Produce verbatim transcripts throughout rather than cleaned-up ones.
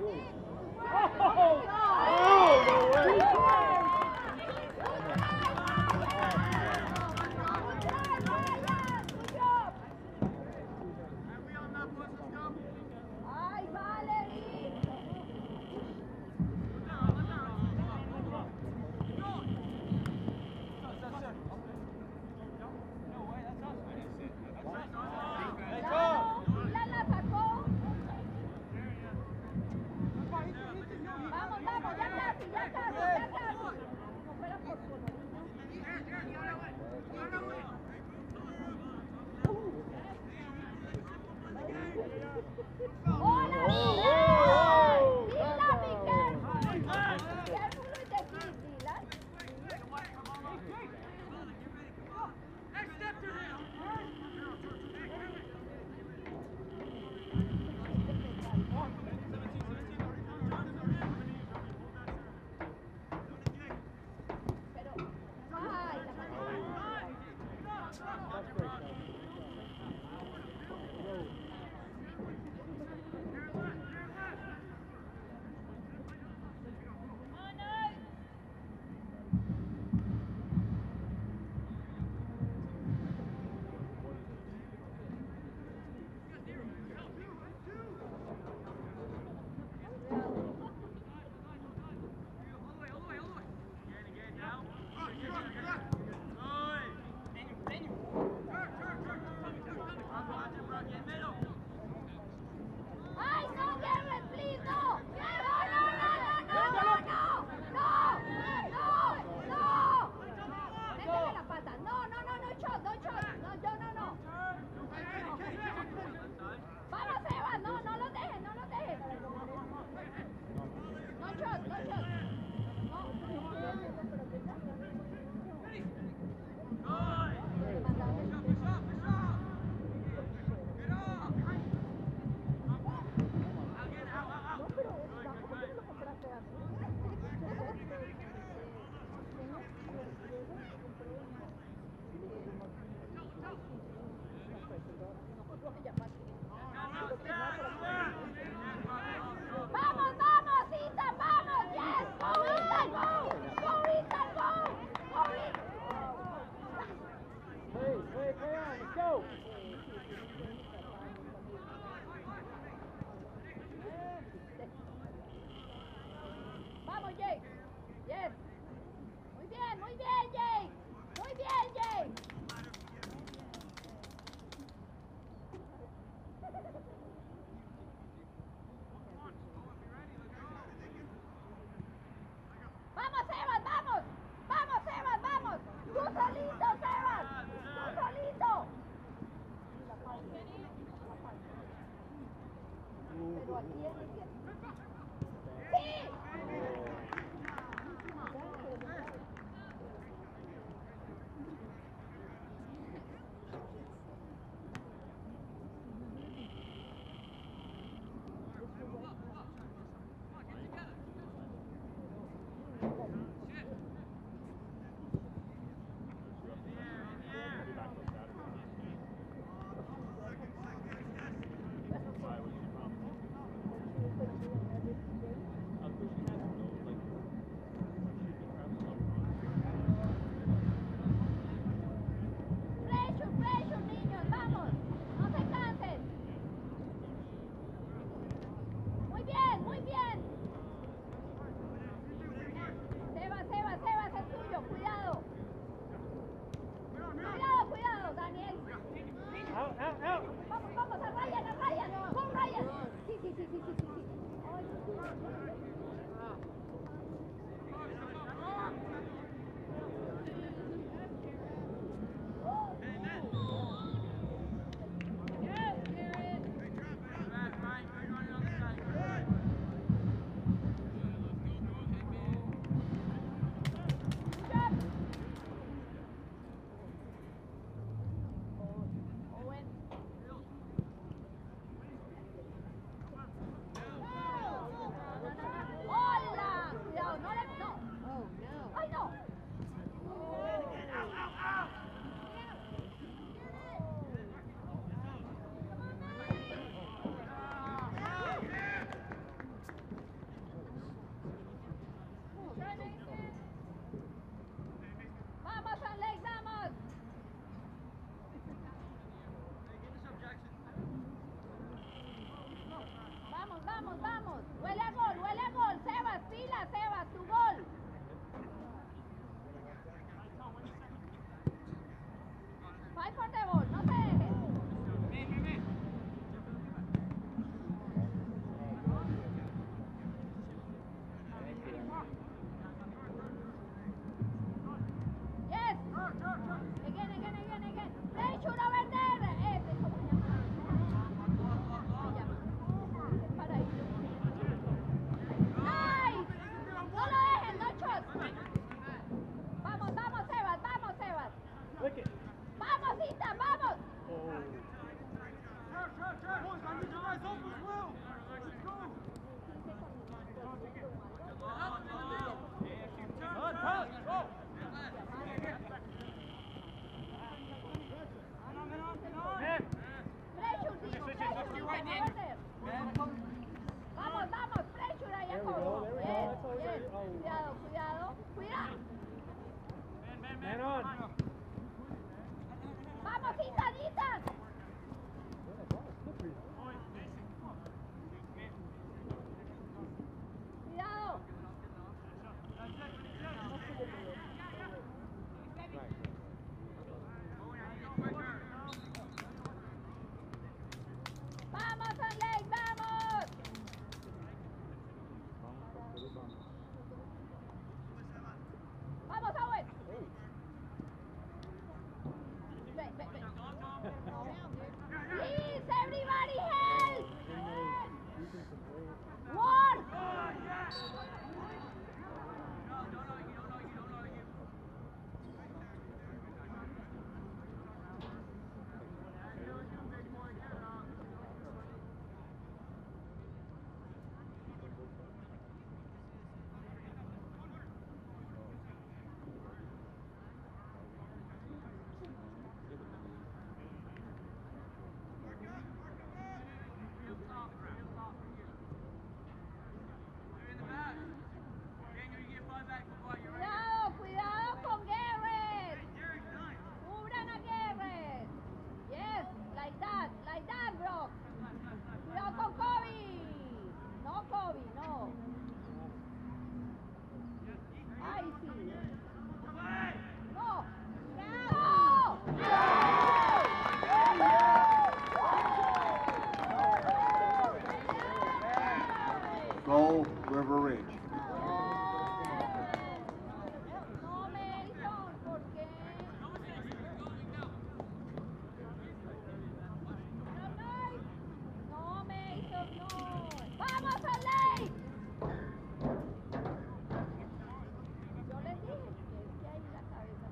Thank you. vamos, vamos. Huele a gol, huele a gol. Sebas, pila, Sebas, tu gol. Fight for the ball, no te dejes. Yes. Again, again, again, again. Pressure over there. Eh, ¿cómo se llama? Se llama. Para ahí. Nice. No lo dejes, no shots. Vamos, vamos, Sebas, vamos, Sebas. Vamos, Ethan, vamos. Vamos, vamos, pressure ahí a Coro. Bien, bien. Cuidado, cuidado, cuidado. Vamos, Ethan, Ethan. Cuidado. Vamos, Sunlake, vamos. Vamos, Owen. Ven, ven, ven. Please, everybody help. Work. Cuidado, cuidado con Garrett. Cubran a Garrett. Yes, like that, like that, bro. Cuidado con Kobe. No, Kobe, no. Ay, sí. No. No. Go River Ridge. ¡Vamos, Sunlake! Yo les dije que es que ahí la cabeza.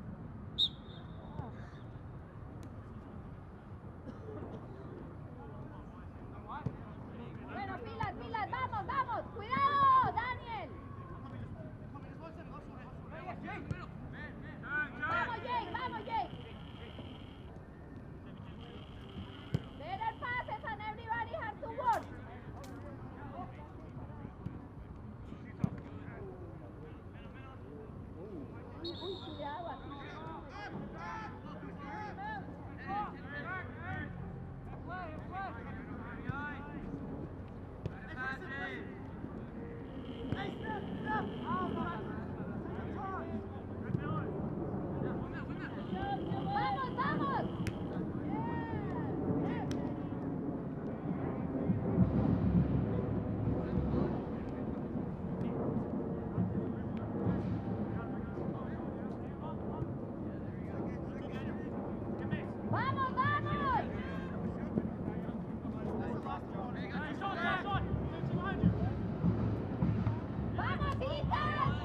Bueno, pilas, pilas, vamos, vamos. ¡Cuidado, Daniel! Vamos, Jake, vamos, Jake. Better passes and everybody has to work. Uy, cuidado aquí. ¡Vamos, vamos! ¡Vamos, vamos! ¡Vamos, Ethan!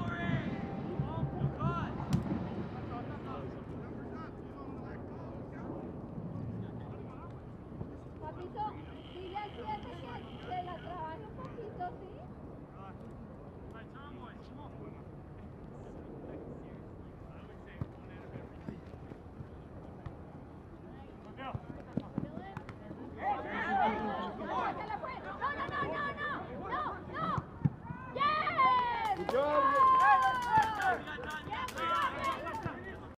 Papito, dile al siete que se la trabaje un poquito, ¿sí? No, no, no, no, no, no, no. Yes! Good job.